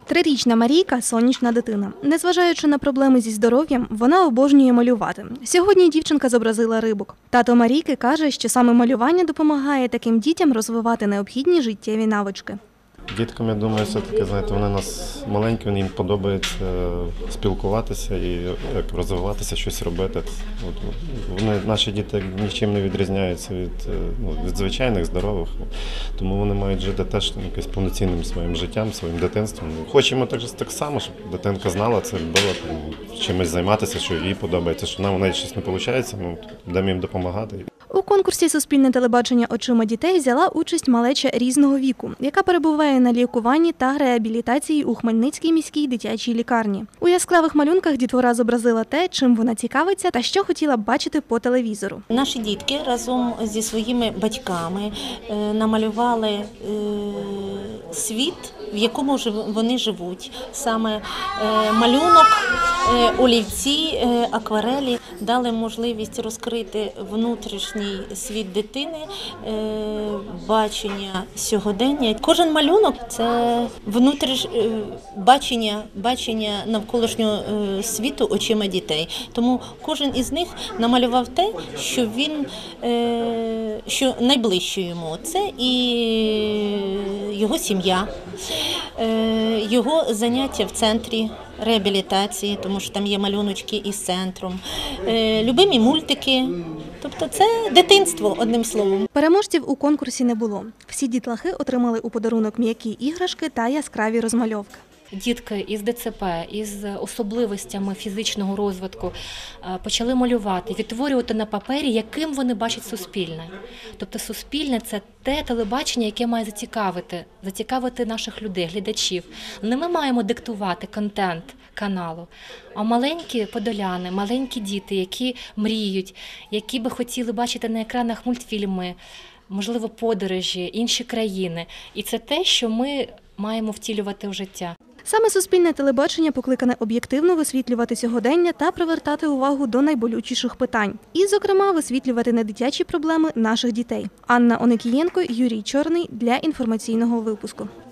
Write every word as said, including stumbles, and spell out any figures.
Трирічна Марійка – сонячна дитина. Незважаючи на проблеми зі здоров'ям, вона обожнює малювати. Сьогодні дівчинка зобразила рибок. Тато Марійки каже, що саме малювання допомагає таким дітям розвивати необхідні життєві навички. Діткам, я думаю, все-таки, знаєте, вони у нас маленькі, їм подобається спілкуватися і як розвиватися, щось робити. От, вони, наші діти нічим не відрізняються від, ну, від звичайних, здорових, тому вони мають жити теж якось повноцінним своїм життям, своїм дитинством. Хочемо так, так само, щоб дитинка знала це, любила чимось займатися, що їй подобається, що нам у неї щось не виходить, ну, будемо їм допомагати. У конкурсі «Суспільне телебачення очима дітей» взяла участь малеча різного віку, яка перебуває на лікуванні та реабілітації у Хмельницькій міській дитячій лікарні. У яскравих малюнках дітвора зобразила те, чим вона цікавиться та що хотіла б бачити по телевізору. Наші дітки разом зі своїми батьками намалювали світ, в якому вони живуть. Саме малюнок, олівці, акварелі дали можливість розкрити внутрішній світ дитини, бачення сьогодення. Кожен малюнок – це внутріш... бачення, бачення навколишнього світу очима дітей. Тому кожен із них намалював те, що він, що найближче йому. Це і його сім'я, його заняття в центрі реабілітації, тому що там є малюночки із центром, любимі мультики. Тобто це дитинство, одним словом. Переможців у конкурсі не було. Всі дітлахи отримали у подарунок м'які іграшки та яскраві розмальовки. Дітки із ДЦП, із особливостями фізичного розвитку почали малювати, відтворювати на папері, яким вони бачать суспільне. Тобто суспільне – це те телебачення, яке має зацікавити, зацікавити наших людей, глядачів. Не ми маємо диктувати контент каналу, а маленькі подоляни, маленькі діти, які мріють, які би хотіли бачити на екранах мультфільми, можливо, подорожі, інші країни. І це те, що ми маємо втілювати в життя. Саме суспільне телебачення покликане об'єктивно висвітлювати сьогодення та привертати увагу до найболючіших питань. І, зокрема, висвітлювати недитячі проблеми наших дітей. Анна Оникієнко, Юрій Чорний для інформаційного випуску.